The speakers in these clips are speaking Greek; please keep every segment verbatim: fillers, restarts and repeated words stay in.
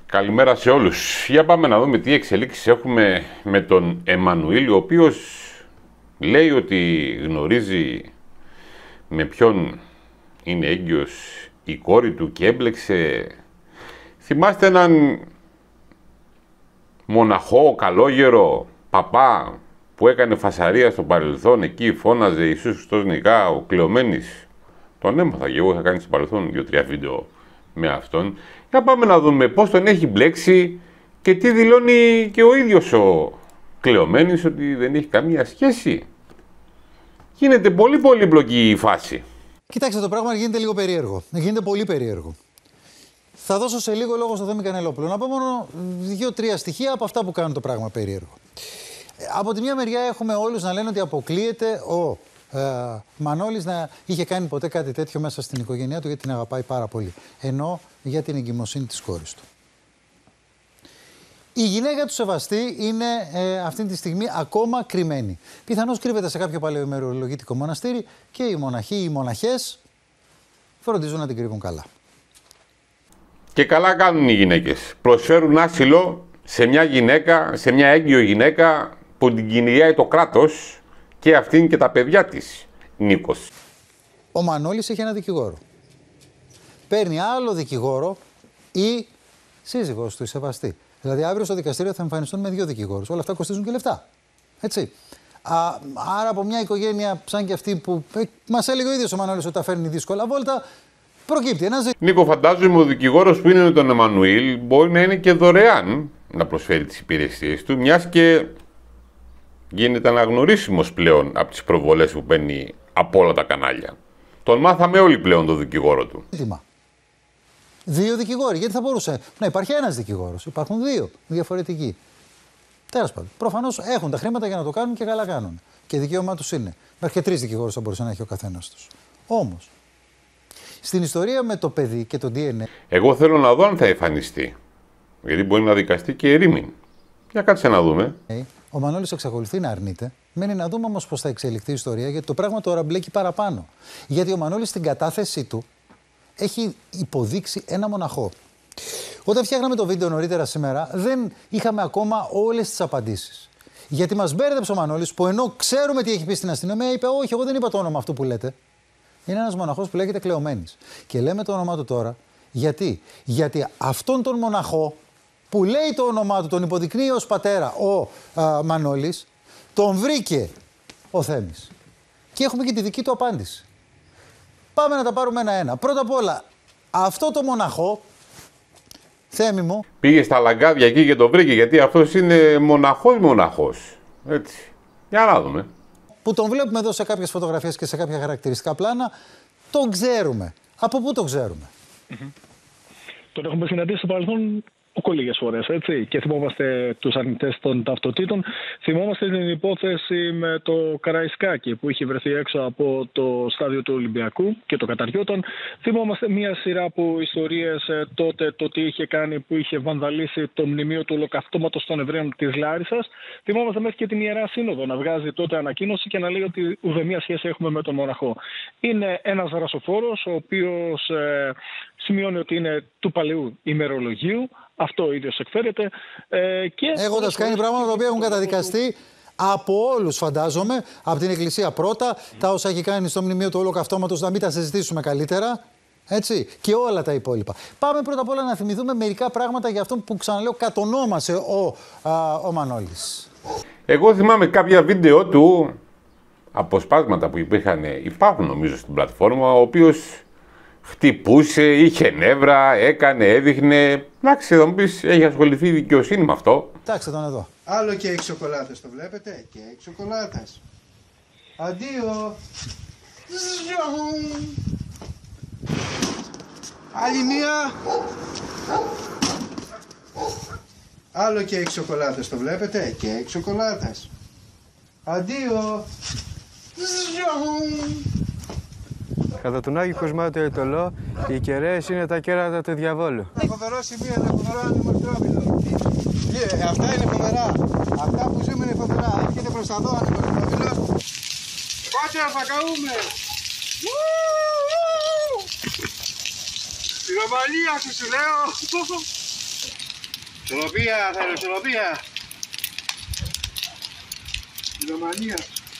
Καλημέρα σε όλους. Για πάμε να δούμε τι εξελίξεις έχουμε με τον Εμμανουήλ, ο οποίος λέει ότι γνωρίζει με ποιον είναι έγκυος η κόρη του και έμπλεξε. Θυμάστε έναν μοναχό, καλόγερο, παπά που έκανε φασαρία στο παρελθόν, εκεί φώναζε Ιησούς Χριστός νικά, ο Κλεωμένης. Τον έμαθα και εγώ, είχα κάνει στο παρελθόν δύο-τρία βίντεο με αυτόν. Για πάμε να δούμε πώς τον έχει μπλέξει και τι δηλώνει και ο ίδιος ο Κλεωμένης, ότι δεν έχει καμία σχέση. Γίνεται πολύ πολύπλοκη η φάση. Κοιτάξτε, το πράγμα γίνεται λίγο περίεργο. Γίνεται πολύ περίεργο. Θα δώσω σε λίγο λόγο στο Θέμη Κανελόπουλο. Να πω μόνο δύο-τρία στοιχεία από αυτά που κάνουν το πράγμα περίεργο. Από τη μια μεριά έχουμε όλους να λένε ότι αποκλείεται ο ε, Μανώλης να είχε κάνει ποτέ κάτι τέτοιο μέσα στην οικογένειά του, γιατί την αγαπάει πάρα πολύ. Ενώ για την εγκυμοσύνη της κόρης του. Η γυναίκα του Σεβαστή είναι ε, αυτή τη στιγμή ακόμα κρυμμένη. Πιθανώς κρύβεται σε κάποιο παλαιοημερολογητικό μοναστήρι και οι μοναχοί, οι μοναχές φροντίζουν να την κρύβουν καλά. Και καλά κάνουν οι γυναίκες. Προσφέρουν άσυλο σε μια γυναίκα, σε μια έγκυο γυναίκα που την κυνηγάει το κράτος και αυτήν και τα παιδιά της, Νίκος. Ο Μανώλης έχει ένα δικηγόρο. Παίρνει άλλο δικηγόρο η σύζυγός του, η Σεβαστή. Δηλαδή, αύριο στο δικαστήριο θα εμφανιστούν με δύο δικηγόρους. Όλα αυτά κοστίζουν και λεφτά. Έτσι. Α, άρα, από μια οικογένεια σαν και αυτή που ε, μας έλεγε ο ίδιος ο Μανώλης ότι τα φέρνει δύσκολα βόλτα, προκύπτει ένα ζήτημα. Νίκο, φαντάζομαι ο δικηγόρος που είναι με τον Εμμανουήλ μπορεί να είναι και δωρεάν να προσφέρει τις υπηρεσίες του, μιας και γίνεται αναγνωρίσιμος πλέον από τις προβολές που παίρνει από όλα τα κανάλια. Τον μάθαμε όλοι πλέον τον δικηγόρο του. Ζήτημα. Δύο δικηγόροι. Γιατί θα μπορούσε να υπάρχει ένας δικηγόρος. Υπάρχουν δύο διαφορετικοί. Τέλος πάντων. Προφανώς έχουν τα χρήματα για να το κάνουν και καλά κάνουν. Και δικαίωμά τους είναι. Μέχρι και τρεις δικηγόρους θα μπορούσε να έχει ο καθένας τους. Όμως, στην ιστορία με το παιδί και το ντι εν έι. Εγώ θέλω να δω αν θα εμφανιστεί. Γιατί μπορεί να δικαστεί και ερήμην. Για κάτσε να δούμε. Ο Μανώλης εξακολουθεί να αρνείται. Μένει να δούμε όμως πώς θα εξελιχθεί η ιστορία, γιατί το πράγμα τώρα μπλέκει παραπάνω. Γιατί ο Μανώλης στην κατάθεσή του έχει υποδείξει ένα μοναχό. Όταν φτιάχναμε το βίντεο νωρίτερα σήμερα, δεν είχαμε ακόμα όλες τις απαντήσεις. Γιατί μας μπέρδεψε ο Μανώλης, που ενώ ξέρουμε τι έχει πει στην αστυνομία, είπε: όχι, εγώ δεν είπα το όνομα αυτού που λέτε. Είναι ένας μοναχός που λέγεται Κλεωμένης. Και λέμε το όνομά του τώρα. Γιατί? Γιατί αυτόν τον μοναχό που λέει το όνομά του, τον υποδεικνύει ως πατέρα ο α, Μανώλης, τον βρήκε ο Θέμης. Και έχουμε και τη δική του απάντηση. Πάμε να τα πάρουμε ένα-ένα. Πρώτα απ' όλα, αυτό το μοναχό, Θέμη μου... Πήγε στα λαγκάδια εκεί και το βρήκε, γιατί αυτός είναι μοναχός μοναχός. Έτσι. Για να δούμε. Που τον βλέπουμε εδώ σε κάποιες φωτογραφίες και σε κάποια χαρακτηριστικά πλάνα, τον ξέρουμε. Από πού τον ξέρουμε? Mm-hmm. Τον έχουμε συναντήσει στο παρελθόν λίγες φορές, έτσι. Και θυμόμαστε τους αρνητές των ταυτοτήτων. Θυμόμαστε την υπόθεση με το Καραϊσκάκι που είχε βρεθεί έξω από το στάδιο του Ολυμπιακού και το καταριόταν. Θυμόμαστε μία σειρά από ιστορίες ε, τότε, το τι είχε κάνει, που είχε βανδαλίσει το μνημείο του Ολοκαυτώματος των Εβραίων της Λάρισσας. Θυμόμαστε μέχρι και την Ιερά Σύνοδο να βγάζει τότε ανακοίνωση και να λέει ότι ουδέμια σχέση έχουμε με τον μοναχό. Είναι ένας δρασοφόρος ο οποίος ε, σημειώνει ότι είναι του παλαιού ημερολογίου. Αυτό ο ίδιος εκφέρεται. Ε, και έχοντας κάνει πράγματα τα οποία έχουν καταδικαστεί από όλους, φαντάζομαι, από την Εκκλησία πρώτα, mm. τα όσα έχει κάνει στο μνημείο του Ολοκαυτώματος, να μην τα συζητήσουμε καλύτερα. Έτσι, και όλα τα υπόλοιπα. Πάμε πρώτα απ' όλα να θυμηθούμε μερικά πράγματα για αυτόν που, ξαναλέω, κατονόμασε ο, α, ο Μανώλης. Εγώ θυμάμαι κάποια βίντεο του, αποσπάσματα που υπήρχαν, υπάρχουν νομίζω στην πλατφόρμα, ο οποίος χτυπούσε, είχε νεύρα, έκανε, έδειχνε. Εντάξει, θα μου πεις, έχει ασχοληθεί η δικαιοσύνη με αυτό. Κοιτάξτε τον εδώ. Άλλο κέικ σοκολάτας, το βλέπετε? Κέικ σοκολάτας. Αντίο. Άλλη μία. Άλλο κέικ σοκολάτας, το βλέπετε? Κέικ σοκολάτας. Αντίο. Κατά τον Άγιο Κοσμά του Αιτωλό, οι κεραίες είναι τα κέρατα του διαβόλου. Ένα φοβερό σημείο, ένα φοβερό ανεμοστρόβιλο. Ε, αυτά είναι φοβερά. Αυτά που ζούμε είναι φοβερά. Έρχεται προς τα δω ανεμοστρόβιλο. Κάτσε να θα καούμε. Στη Ρωμανία σου σου λέω. Ισορροπία, θέλω ισορροπία. Λομανία.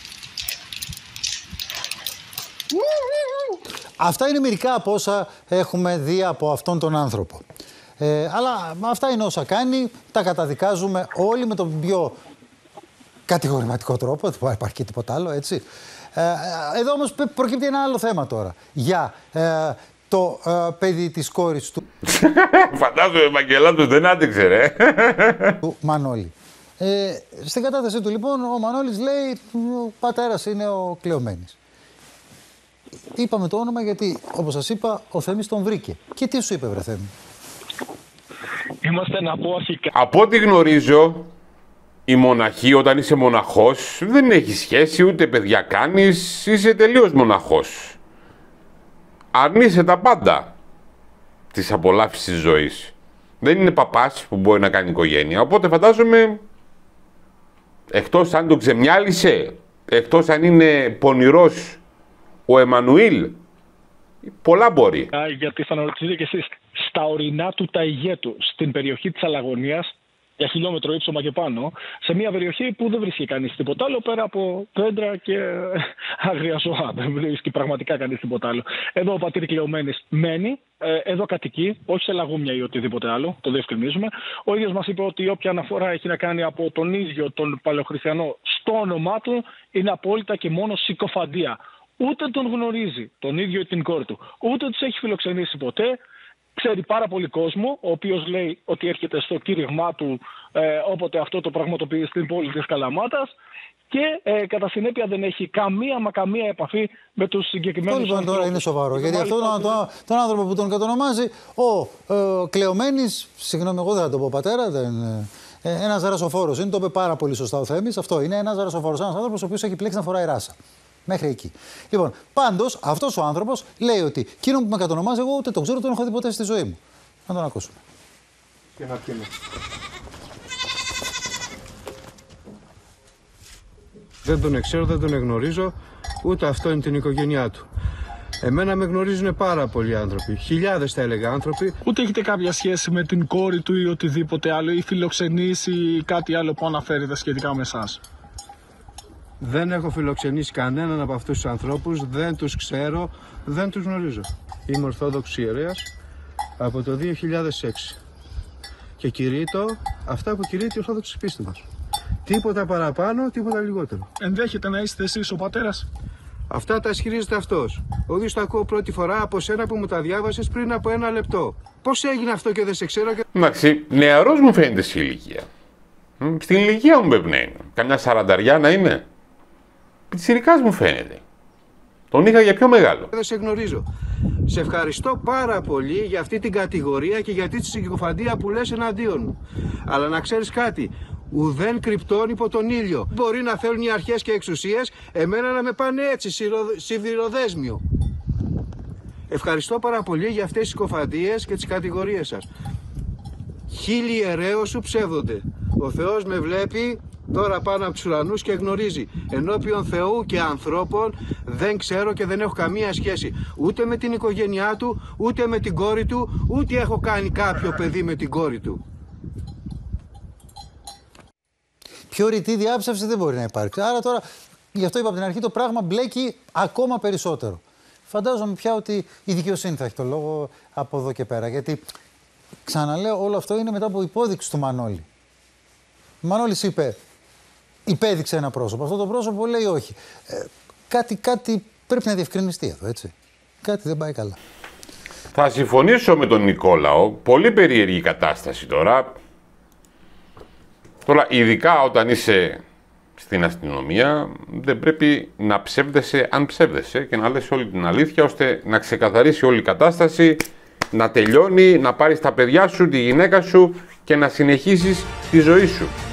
Αυτά είναι μερικά από όσα έχουμε δει από αυτόν τον άνθρωπο. Ε, αλλά αυτά είναι όσα κάνει, τα καταδικάζουμε όλοι με τον πιο κατηγορηματικό τρόπο, δεν υπάρχει και τίποτα άλλο, έτσι. Ε, εδώ όμως προκύπτει ένα άλλο θέμα τώρα, για ε, το ε, παιδί της κόρης του. Φαντάζομαι ο Ευαγγελάτος δεν άντεξε, ρε. Του Μανώλη. Ε, στην κατάθεσή του λοιπόν ο Μανώλης λέει ο πατέρας είναι ο Κλεωμένης. Είπαμε το όνομα γιατί, όπως σας είπα, ο Θέμης τον βρήκε. Και τι σου είπε, βρε Θέμη? Είμαστε να πω αρχικά. Από ό,τι γνωρίζω, η μοναχή όταν είσαι μοναχός δεν έχει σχέση, ούτε παιδιά κάνεις, είσαι τελείως μοναχός. Αρνείσαι τα πάντα της απολαύσης της ζωής. Δεν είναι παπάς που μπορεί να κάνει οικογένεια, οπότε φαντάζομαι, εκτός αν το ξεμιάλισε, εκτός αν είναι πονηρός ο Εμμανουήλ, πολλά μπορεί. Γιατί θα αναρωτηθείτε κι εσείς, στα ορεινά του Ταϊγέτου, στην περιοχή της Αλαγωνίας, για χιλιόμετρο ύψωμα και πάνω, σε μια περιοχή που δεν βρίσκει κανείς τίποτα άλλο πέρα από δέντρα και άγρια ζώα. Δεν βρίσκει πραγματικά κανείς τίποτα άλλο. Εδώ ο πατήρ Κλεωμένης μένει, εδώ κατοικεί, όχι σε λαγούμια ή οτιδήποτε άλλο, το διευκρινίζουμε. Ο ίδιος μας είπε ότι όποια αναφορά έχει να κάνει από τον ίδιο τον παλαιοχριστιανό στο όνομά του είναι απόλυτα και μόνο συκοφαντία. Ούτε τον γνωρίζει τον ίδιο ή την κόρη του, ούτε τους έχει φιλοξενήσει ποτέ. Ξέρει πάρα πολύ κόσμο, ο οποίος λέει ότι έρχεται στο κήρυγμά του ε, όποτε αυτό το πραγματοποιεί στην πόλη της Καλαμάτας και ε, κατά συνέπεια δεν έχει καμία μα καμία επαφή με τους συγκεκριμένους ανθρώπους. Λοιπόν, τώρα είναι σοβαρό, γιατί αυτόν τον, τον, τον άνθρωπο που τον κατονομάζει, ο ε, Κλεωμένης, συγγνώμη, εγώ δεν θα το πω πατέρα, δεν, ε, ένας ρασοφόρος είναι, το είπε πάρα πολύ σωστά ο Θέμης, αυτό είναι ένας ρασοφόρος, ένας άνθρωπος ο οποίος έχει πλέξει να φοράει ράσα. Μέχρι εκεί. Λοιπόν, πάντως αυτός ο άνθρωπος λέει ότι εκείνον που με κατονομάζει, εγώ ούτε τον ξέρω, τον έχω δει ποτέ στη ζωή μου. Να τον ακούσουμε. Και να πιούμε. Δεν τον ξέρω, δεν τον εγνωρίζω, ούτε αυτό είναι την οικογένειά του. Εμένα με γνωρίζουν πάρα πολλοί άνθρωποι, χιλιάδες θα έλεγα άνθρωποι. Ούτε έχετε κάποια σχέση με την κόρη του ή οτιδήποτε άλλο, ή φιλοξενήσει ή κάτι άλλο που αναφέρεται σχετικά με εσάς? Δεν έχω φιλοξενήσει κανέναν από αυτούς τους ανθρώπους, δεν τους ξέρω, δεν τους γνωρίζω. Είμαι Ορθόδοξος ιερέας από το δύο χιλιάδες έξι και κηρύττω αυτά που κηρύττει η Ορθόδοξη πίστη μας. Τίποτα παραπάνω, τίποτα λιγότερο. Ενδέχεται να είστε εσείς ο πατέρας? Αυτά τα ισχυρίζεται αυτός. Ο ίδιος τα ακούω πρώτη φορά από σένα που μου τα διάβασες πριν από ένα λεπτό. Πώς έγινε αυτό και δεν σε ξέρω? Και... Εντάξει, νεαρός μου φαίνεται στην ηλικία. Στην ηλικία μου πρέπει να είναι. Καμιά σαρανταριά να είναι. Πιτσιρικάς μου φαίνεται. Τον είχα για πιο μεγάλο. Δεν σε γνωρίζω. Σε ευχαριστώ πάρα πολύ για αυτή την κατηγορία και για αυτή τη συκοφαντία που λες εναντίον μου. Αλλά να ξέρεις κάτι, ουδέν κρυπτών υπό τον ήλιο. Μπορεί να θέλουν οι αρχές και εξουσίες εμένα να με πάνε έτσι, σιδηροδέσμιο. Ευχαριστώ πάρα πολύ για αυτές τις συκοφαντίες και τις κατηγορίες σας. Χίλιοι ιερέως σου ψεύδονται. Ο Θεός με βλέπει τώρα πάνω από τους ουρανούς και γνωρίζει. Ενώπιον Θεού και ανθρώπων δεν ξέρω και δεν έχω καμία σχέση. Ούτε με την οικογένειά του, ούτε με την κόρη του, ούτε έχω κάνει κάποιο παιδί με την κόρη του. Πιο ρητή διάψευση δεν μπορεί να υπάρξει. Άρα τώρα, γι' αυτό είπα από την αρχή, το πράγμα μπλέκει ακόμα περισσότερο. Φαντάζομαι πια ότι η δικαιοσύνη θα έχει το λόγο από εδώ και πέρα. Γιατί, ξαναλέω, όλο αυτό είναι μετά από υπόδειξη του Μανώλη. Ο Μανώλης είπε, υπέδειξε ένα πρόσωπο. Αυτό το πρόσωπο λέει όχι. Ε, κάτι, κάτι πρέπει να διευκρινιστεί εδώ, έτσι. Κάτι δεν πάει καλά. Θα συμφωνήσω με τον Νικόλαο. Πολύ περίεργη κατάσταση τώρα. Τώρα, ειδικά όταν είσαι στην αστυνομία, δεν πρέπει να ψεύδεσαι αν ψεύδεσαι και να λες όλη την αλήθεια, ώστε να ξεκαθαρίσει όλη η κατάσταση, να τελειώνει, να πάρεις τα παιδιά σου, τη γυναίκα σου και να συνεχίσεις τη ζωή σου.